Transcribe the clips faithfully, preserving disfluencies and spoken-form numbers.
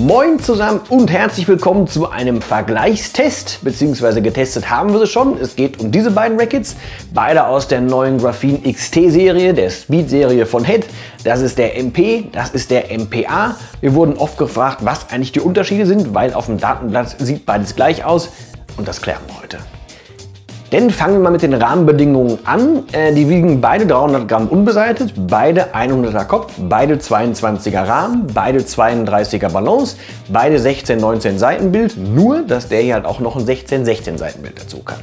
Moin zusammen und herzlich willkommen zu einem Vergleichstest, beziehungsweise getestet haben wir sie schon. Es geht um diese beiden Rackets, beide aus der neuen Graphene X T Serie, der Speed Serie von Head. Das ist der M P, das ist der M P A. Wir wurden oft gefragt, was eigentlich die Unterschiede sind, weil auf dem Datenblatt sieht beides gleich aus und das klären wir heute. Denn fangen wir mal mit den Rahmenbedingungen an. Äh, die wiegen beide dreihundert Gramm unbeseitigt, beide hunderter Kopf, beide zweiundzwanziger Rahmen, beide zweiunddreißiger Balance, beide sechzehn neunzehn Seitenbild, nur dass der hier halt auch noch ein sechzehn sechzehn Seitenbild dazu kann.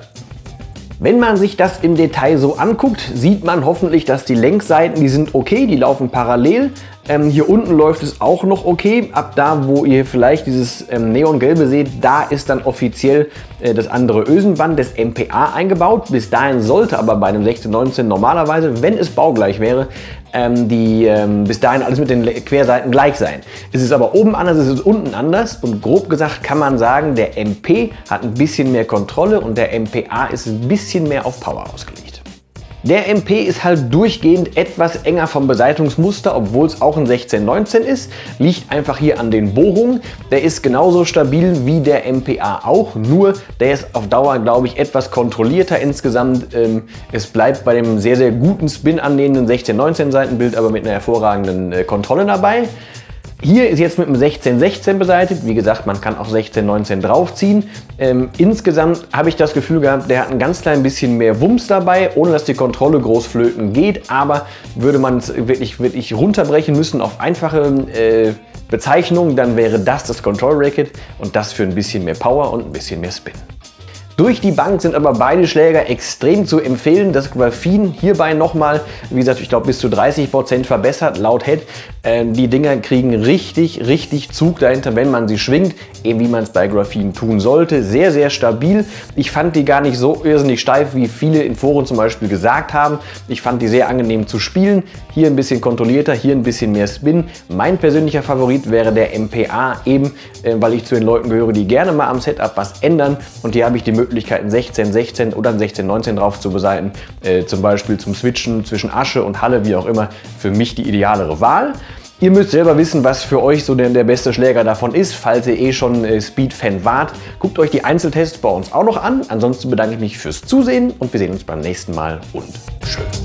Wenn man sich das im Detail so anguckt, sieht man hoffentlich, dass die Längsseiten, die sind okay, die laufen parallel. Ähm, hier unten läuft es auch noch okay. Ab da, wo ihr vielleicht dieses ähm, Neongelbe seht, da ist dann offiziell äh, das andere Ösenband des M P A eingebaut. Bis dahin sollte aber bei einem sechzehn neunzehn normalerweise, wenn es baugleich wäre, ähm, die, ähm, bis dahin alles mit den Querseiten gleich sein. Es ist aber oben anders, es ist unten anders und grob gesagt kann man sagen, der M P hat ein bisschen mehr Kontrolle und der M P A ist ein bisschen mehr auf Power ausgelegt. Der M P ist halt durchgehend etwas enger vom Beseitigungsmuster, obwohl es auch ein sechzehn neunzehn ist. Liegt einfach hier an den Bohrungen. Der ist genauso stabil wie der M P A auch, nur der ist auf Dauer, glaube ich, etwas kontrollierter insgesamt. Ähm, es bleibt bei dem sehr, sehr guten Spin annehmenden sechzehn neunzehn Seitenbild, aber mit einer hervorragenden äh, Kontrolle dabei. Hier ist jetzt mit dem sechzehn sechzehn beseitigt. Wie gesagt, man kann auch sechzehn neunzehn draufziehen. Ähm, insgesamt habe ich das Gefühl gehabt, der hat ein ganz klein bisschen mehr Wumms dabei, ohne dass die Kontrolle groß flöten geht. Aber würde man es wirklich, wirklich runterbrechen müssen auf einfache äh, Bezeichnungen, dann wäre das das Control Racket und das für ein bisschen mehr Power und ein bisschen mehr Spin. Durch die Bank sind aber beide Schläger extrem zu empfehlen. Das Graphene hierbei nochmal, wie gesagt, ich glaube bis zu dreißig Prozent verbessert laut Head. Ähm, die Dinger kriegen richtig, richtig Zug dahinter, wenn man sie schwingt, eben wie man es bei Graphene tun sollte. Sehr, sehr stabil. Ich fand die gar nicht so irrsinnig steif, wie viele in Foren zum Beispiel gesagt haben. Ich fand die sehr angenehm zu spielen. Hier ein bisschen kontrollierter, hier ein bisschen mehr Spin. Mein persönlicher Favorit wäre der M P A, eben äh, weil ich zu den Leuten gehöre, die gerne mal am Setup was ändern. Und hier habe ich die Möglichkeit, einen sechzehn sechzehn oder einen sechzehn neunzehn drauf zu beseiten. Äh, zum Beispiel zum Switchen zwischen Asche und Halle, wie auch immer, für mich die idealere Wahl. Ihr müsst selber wissen, was für euch so der, der beste Schläger davon ist, falls ihr eh schon äh, Speed-Fan wart. Guckt euch die Einzeltests bei uns auch noch an. Ansonsten bedanke ich mich fürs Zusehen und wir sehen uns beim nächsten Mal und tschüss.